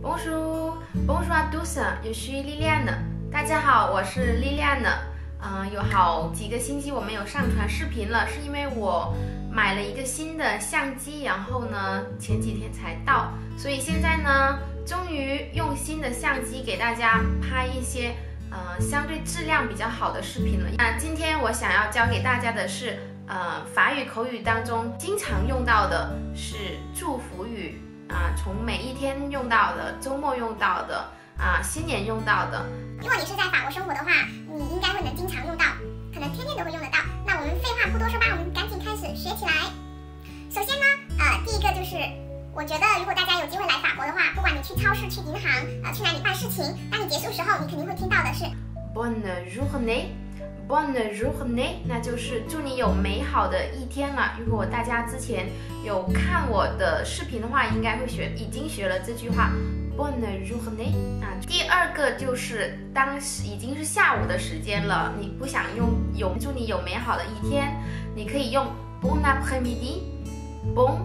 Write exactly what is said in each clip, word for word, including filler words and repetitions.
Bonjour, bonjour à tous, je suis Liliane。大家好，我是 Liliane。嗯、呃，有好几个星期我没有上传视频了，是因为我买了一个新的相机，然后呢前几天才到，所以现在呢终于用新的相机给大家拍一些呃相对质量比较好的视频了。那今天我想要教给大家的是呃法语口语当中经常用到的是祝福语。 啊，从每一天用到的，周末用到的，啊，新年用到的。 如果你是在法国生活的话，你应该会能经常用到，可能天天都会用得到。那我们废话不多说吧，我们赶紧开始学起来。首先呢，呃，第一个就是，我觉得如果大家有机会来法国的话，不管你去超市、去银行，呃，去哪里办事情，当你结束时候，你肯定会听到的是 Bonne journée。Bonne journée， 那就是祝你有美好的一天了。如果大家之前有看我的视频的话，应该会学，已经学了这句话 Bonne journée 啊。第二个就是当时已经是下午的时间了，你不想用有祝你有美好的一天，你可以用 Bon après-midi。Bon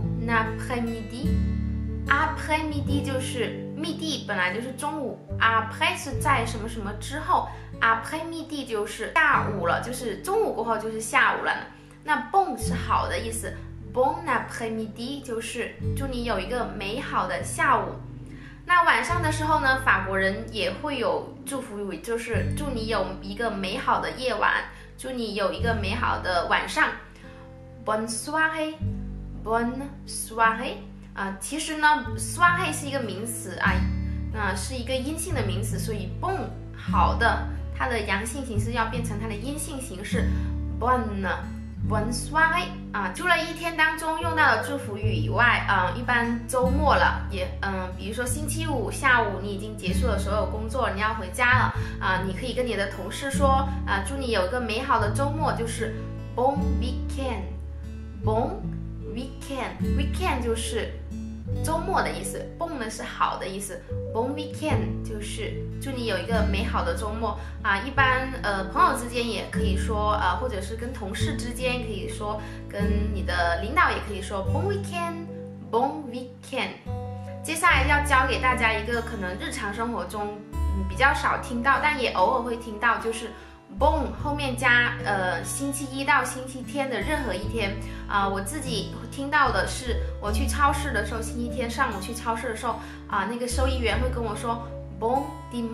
après-midi。après-midi 就是密地，本来就是中午 ，après 是在什么什么之后。 après-midi 就是下午了，就是中午过后就是下午了。那 bon 是好的意思 ，bon après-midi 就是祝你有一个美好的下午。那晚上的时候呢，法国人也会有祝福语，就是祝你有一个美好的夜晚，祝你有一个美好的晚上。Bonne soirée，bonne soirée 啊，其实呢 ，soirée 是一个名词啊，那、呃、是一个阴性的名词，所以 bon 好的。 它的阳性形式要变成它的阴性形式 ，bonne bonne soirée 啊。除了一天当中用到的祝福语以外，啊、呃，一般周末了也，嗯、呃，比如说星期五下午你已经结束了所有工作，你要回家了啊、呃，你可以跟你的同事说啊、呃，祝你有一个美好的周末，就是 bon weekend，bon weekend，weekend 就是周末的意思 ，bon 呢是好的意思 ，bon weekend 就是祝你有一个美好的周末啊。一般呃朋友之间也可以说啊、呃，或者是跟同事之间可以说，跟你的领导也可以说 bon weekend，bon weekend。接下来要教给大家一个可能日常生活中嗯比较少听到，但也偶尔会听到，就是 bon 后面加呃星期一到星期天的任何一天啊、呃。我自己听到的是，我去超市的时候，星期天上午去超市的时候啊、呃，那个收银员会跟我说 bon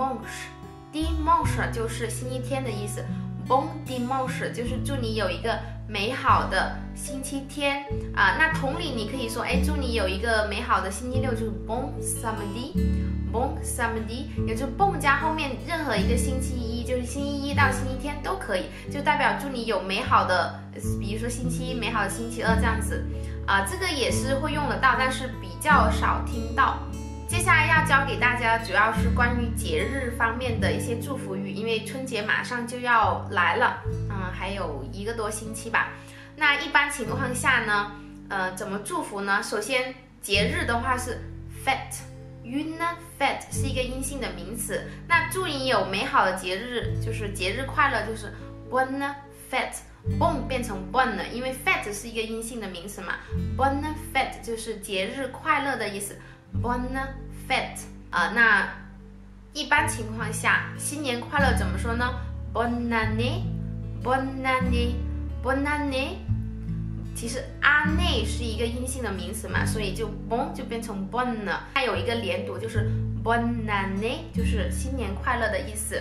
dimanche，dimanche 就是星期天的意思 ，bon dimanche 就是祝你有一个美好的星期天啊、呃。那同理，你可以说，哎，祝你有一个美好的星期六，就是 bon samedi。bon samedi， 也就是 bon 加后面任何一个星期一，就是星期一到星期天都可以，就代表祝你有美好的，比如说星期一、美好的星期二这样子，啊、呃，这个也是会用得到，但是比较少听到。接下来要教给大家，主要是关于节日方面的一些祝福语，因为春节马上就要来了，嗯，还有一个多星期吧。那一般情况下呢，呃，怎么祝福呢？首先，节日的话是 fête。Une fête 是一个阴性的名词，那祝你有美好的节日，就是节日快乐，就是 bonne fête。bon 变成 bonne， 因为 fête 是一个阴性的名词嘛 ，bonne fête 就是节日快乐的意思 ，bonne fête 啊、呃。那一般情况下，新年快乐怎么说呢 ？bonne année，bonne année，bonne année。 其实 année 是一个阴性的名词嘛，所以就 bon 就变成 bonne 了。它有一个连读，就是 bonne année， 就是新年快乐的意思。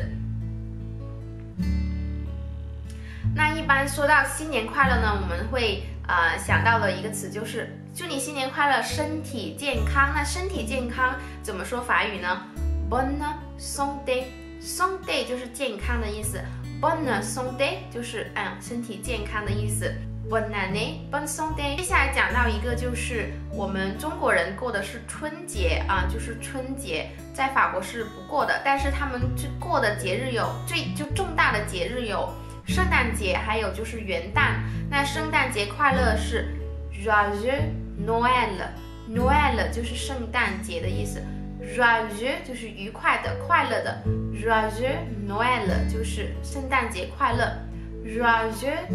那一般说到新年快乐呢，我们会呃想到的一个词就是祝你新年快乐，身体健康。那身体健康怎么说法语呢 ？bonne santé，santé 就是健康的意思 ，bonne santé 就是嗯身体健康的意思。 Bonne année, bonne santé。接下来讲到一个，就是我们中国人过的是春节啊，就是春节在法国是不过的，但是他们过的节日有最就重大的节日有圣诞节，还有就是元旦。那圣诞节快乐是 Joyeux Noël，Noël 就是圣诞节的意思 ，Joyeux 就是愉快的、快乐的 ，Joyeux Noël 就是圣诞节快乐 ，Joyeux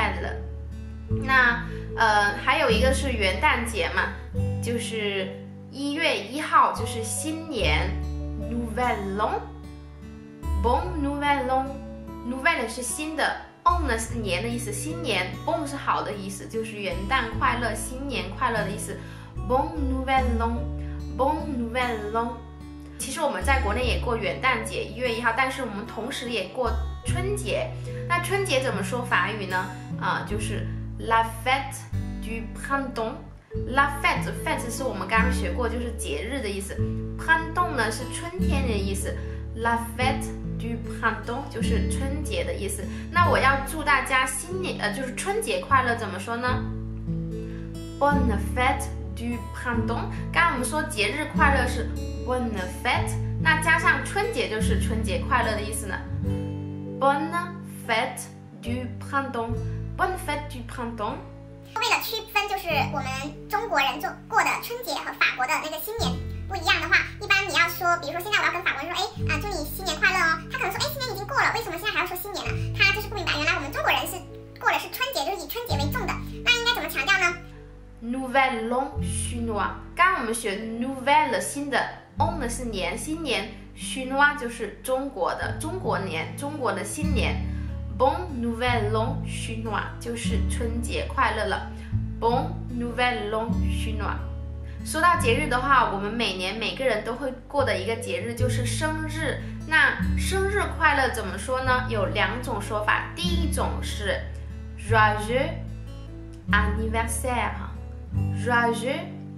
Noël。 那呃，还有一个是元旦节嘛，就是一月一号就是新年 ，Nouvel An，Bon Nouvel An，Nouvel 是新的 ，On 呢是年的意思，新年 ，Bon 是好的意思，就是元旦快乐、新年快乐的意思 ，Bon Nouvel An，Bon Nouvel An。其实我们在国内也过元旦节，一月一号，但是我们同时也过春节。那春节怎么说法语呢？啊、呃，就是 La fête du printemps。La fête，fête 是我们刚刚学过，就是节日的意思。Printemps 呢是春天的意思。La fête du printemps 就是春节的意思。那我要祝大家新年，呃，就是春节快乐，怎么说呢 ？Bonne fête du printemps。刚刚我们说节日快乐是 Bonne fête， 那加上春节就是春节快乐的意思呢。Bonne fête du printemps。Bonne fête du printemps。 为了区分，就是我们中国人做过的春节和法国的那个新年不一样的话，一般你要说，比如说现在我要跟法国人说，哎啊、呃，祝你新年快乐哦，他可能说，哎，新年已经过了，为什么现在还要说新年呢？他就是不明白，原来我们中国人是过的是春节，就是以春节为重的。那应该怎么强调呢 ？Nouvel An chinois。刚刚我们学 Nouvelle 新的 ，On 呢是年，新年 ，chinois 就是中国的中国年，中国的新年。Bon Nouvel An chinois 就是春节快乐了。Bon Nouvel An chinois。说到节日的话，我们每年每个人都会过的一个节日就是生日。那生日快乐怎么说呢？有两种说法。第一种是 Joyeux anniversaire。Joyeux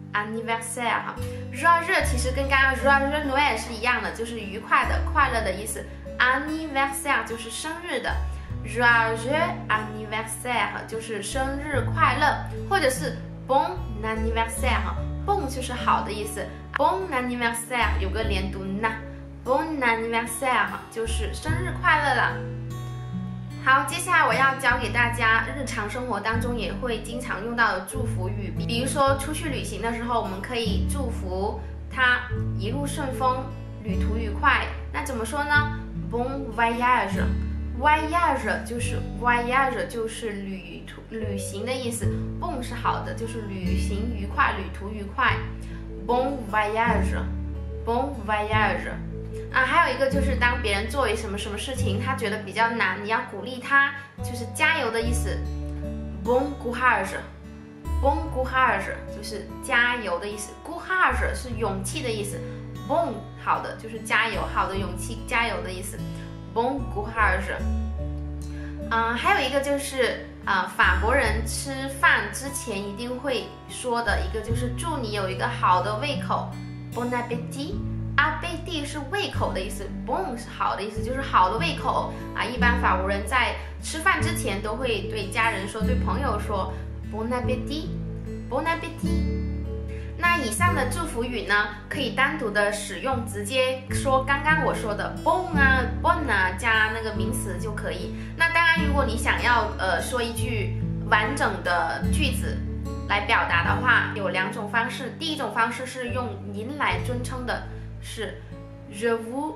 anniversaire。Joyeux 其实跟刚刚 Joyeux Noël 是一样的，就是愉快的、快乐的意思。Anniversaire 就是生日的。Joyeux anniversaire 就是生日快乐，或者是 Bon anniversaire。Bon 就是好的意思 ，Bon anniversaire 有个连读 na，Bon anniversaire 就是生日快乐了。好，接下来我要教给大家日常生活当中也会经常用到的祝福语，比如说出去旅行的时候，我们可以祝福他一路顺风，旅途愉快。那怎么说呢 ？Bon voyage。Voyage 就是 voyage 就是旅途旅行的意思 ，bon 是好的，就是旅行愉快、旅途愉快。Bon voyage，bon voyage。啊，还有一个就是当别人做什么什么事情，他觉得比较难，你要鼓励他，就是加油的意思。Bon courage，bon courage 就是加油的意思 ，courage 是勇气的意思 ，bon 好的就是加油，好的勇气，加油的意思。Bon courage。嗯，还有一个就是啊、呃，法国人吃饭之前一定会说的一个就是祝你有一个好的胃口 ，Bon appétit。appétit 是胃口的意思 ，bon 是好的意思，就是好的胃口啊。一般法国人在吃饭之前都会对家人说，对朋友说 Bon appétit，Bon appétit。那以上的祝福语呢，可以单独的使用，直接说刚刚我说的 bon 啊 bon 啊加那个名词就可以。那当然，如果你想要呃说一句完整的句子来表达的话，有两种方式。第一种方式是用您来尊称的，是 Je vous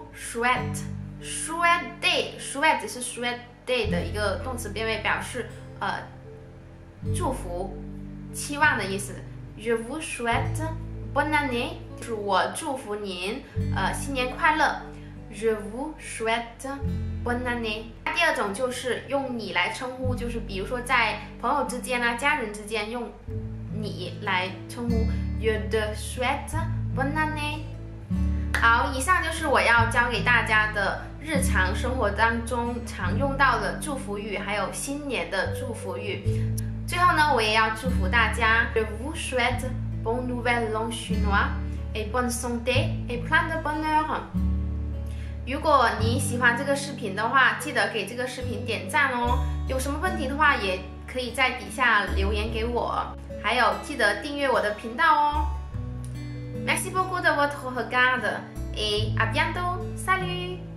souhaite。souhaiter，souhaite 是 souhaiter 的一个动词变位，表示呃祝福、期望的意思。Je vous souhaite bonne année， 就是我祝福您，呃，新年快乐。Je vous souhaite bonne année。第二种就是用你来称呼，就是比如说在朋友之间啊、家人之间用你来称呼。Je te souhaite bonne année。好，以上就是我要教给大家的日常生活当中常用到的祝福语，还有新年的祝福语。最后呢，我也要祝福大家 Je vous souhaite bon nouvel an chinois et bonne santé et plein de bonheur。如果你喜欢这个视频的话，记得给这个视频点赞哦。有什么问题的话，也可以在底下留言给我。还有记得订阅我的频道哦。Merci beaucoup de votre regard et à bientôt. Salut!